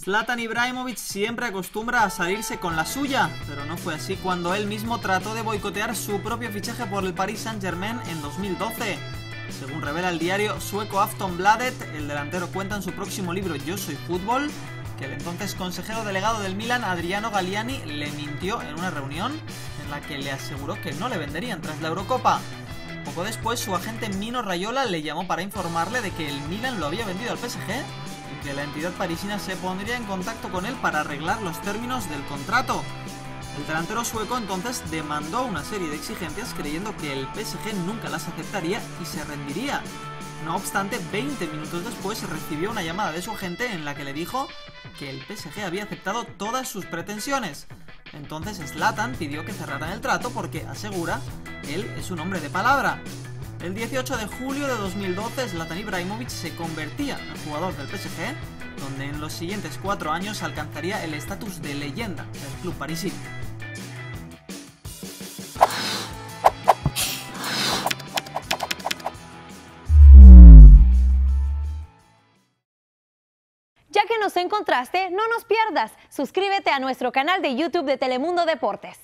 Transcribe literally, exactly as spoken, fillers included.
Zlatan Ibrahimovic siempre acostumbra a salirse con la suya, pero no fue así cuando él mismo trató de boicotear su propio fichaje por el Paris Saint-Germain en dos mil doce. Según revela el diario sueco Aftonbladet, el delantero cuenta en su próximo libro Yo soy fútbol que el entonces consejero delegado del Milan, Adriano Galliani, le mintió en una reunión en la que le aseguró que no le venderían tras la Eurocopa. Poco después, su agente Mino Raiola le llamó para informarle de que el Milan lo había vendido al P S G y que la entidad parisina se pondría en contacto con él para arreglar los términos del contrato. El delantero sueco entonces demandó una serie de exigencias creyendo que el P S G nunca las aceptaría y se rendiría. No obstante, veinte minutos después recibió una llamada de su agente en la que le dijo que el P S G había aceptado todas sus pretensiones. Entonces Zlatan pidió que cerraran el trato porque, asegura, él es un hombre de palabra. El dieciocho de julio de dos mil doce, Zlatan Ibrahimovic se convertía en jugador del P S G, donde en los siguientes cuatro años alcanzaría el estatus de leyenda del club parisino. Ya que nos encontraste, no nos pierdas. Suscríbete a nuestro canal de YouTube de Telemundo Deportes.